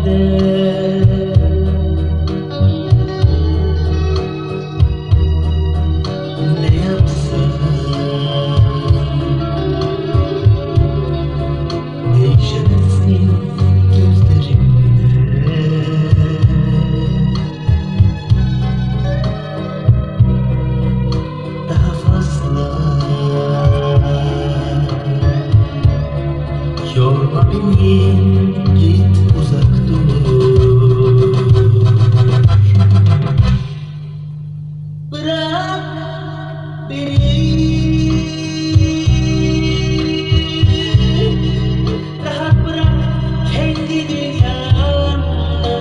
Ne yapsam, değişemezsin gözlerimde. Daha fazla yorma beni, git uzak dur. Bırak beni, rahat bırak kendi dünyamda.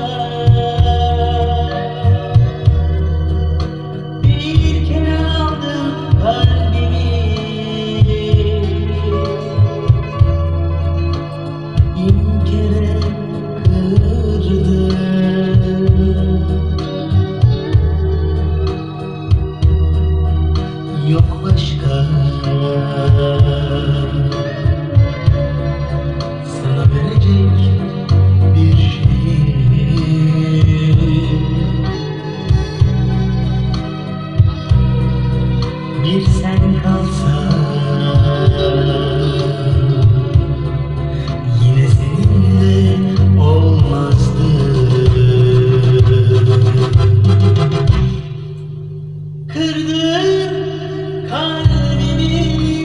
Bir kere aldın kalbimi, bin kere kırdın. Yok başka sana verecek bir şey. Bir sen kalsan yine seninle olmazdı. Kırdın kalbimi,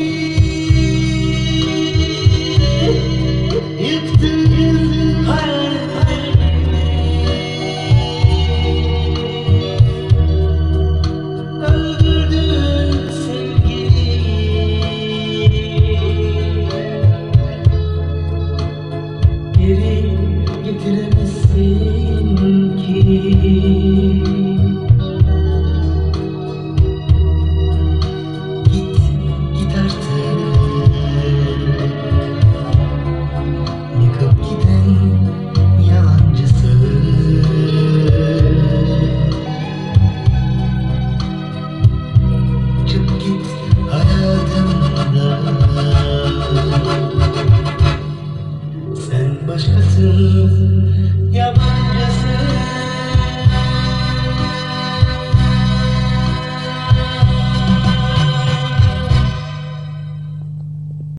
yıktın hayallerimi, öldürdün sevgimi. Geri getiremezsin ki. Git artık, yıkıp giden yalancısı. Çık git hayatımdan. Sen başkasın,